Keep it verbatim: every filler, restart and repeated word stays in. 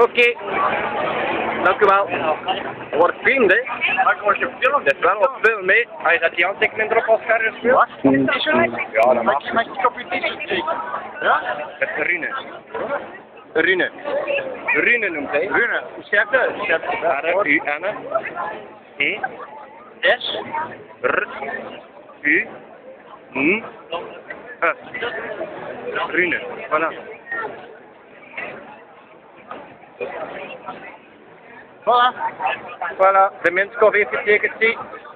Oké. Okay. Dank u wel. Wordt gefilmd, hè? Maar word je gefilmd? Dat is wel op film, hè? Als je dat die aantekeningen erop als scherm speelt. Wat? Ja, dat mag. Mag je op je t-shirt steken? Ja? Met Rune. Rune. Rune noemt hij. Rune. Hoe schrijf je dat? Schrijf je dat? R U N E S. R U N E. Rune. Voilà. Voilà. Voilà. De Minskov heeft getekend, zie.